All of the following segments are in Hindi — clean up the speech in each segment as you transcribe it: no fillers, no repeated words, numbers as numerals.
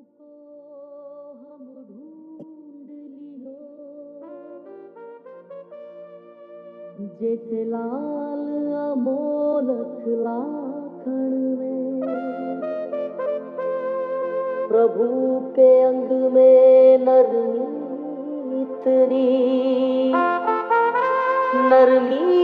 को हम ढूंढ लियो, जैसे लाल अमोलक लाखन में प्रभु के अंग में नरमी इतनी नरमी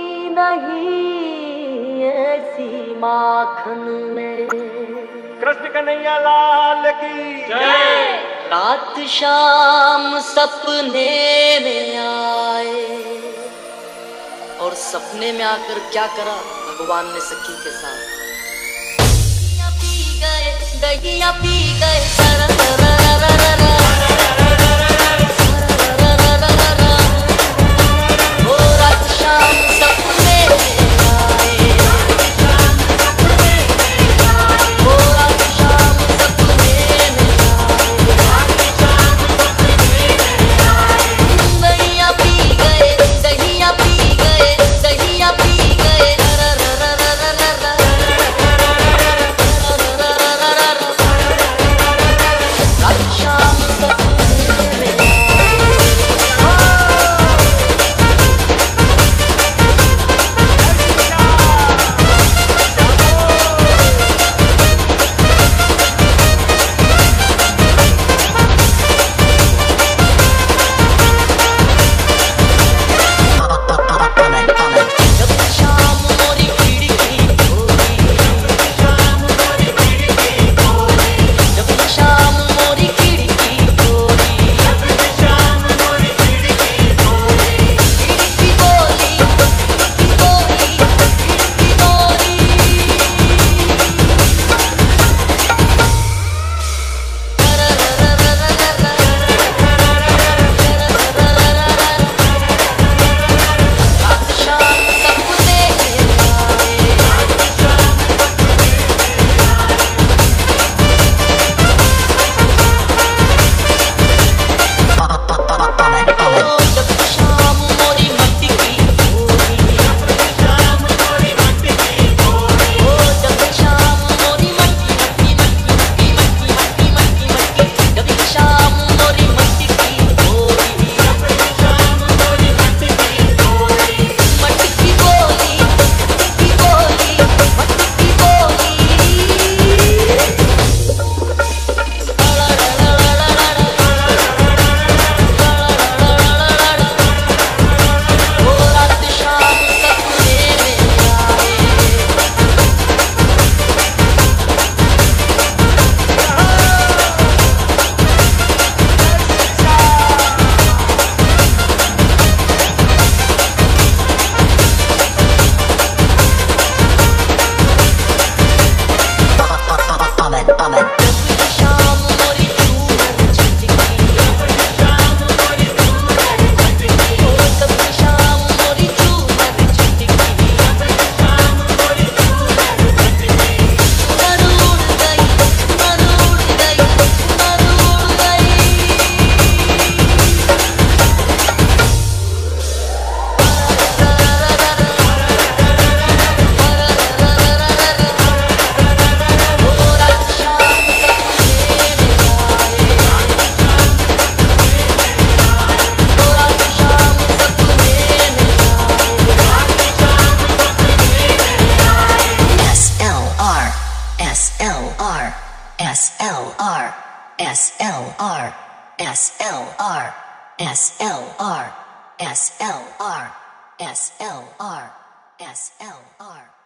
नहीं ऐसी माखन में। कृष्ण कन्हैया लाल की जय। रात शाम सपने में आए और सपने में आकर क्या करा भगवान ने सखी के साथ। दहिया पी गए SLR